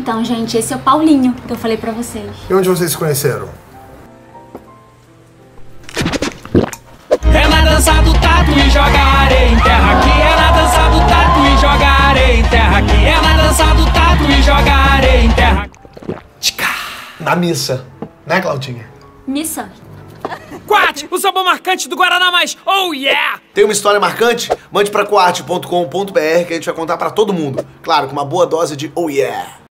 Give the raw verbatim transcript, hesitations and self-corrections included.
Então, gente, esse é o Paulinho que eu falei pra vocês. E onde vocês se conheceram? É na dança do tatu e joga areia em terra aqui. É na dança do tatu e joga areia em terra aqui. É na dança do tatu e joga areia em terra. Na missa, né, Claudinha? Missa. Quat, o sabor marcante do Guaraná Mais. Oh yeah! Tem uma história marcante? Mande pra quat ponto com ponto br que a gente vai contar pra todo mundo. Claro, com uma boa dose de oh yeah!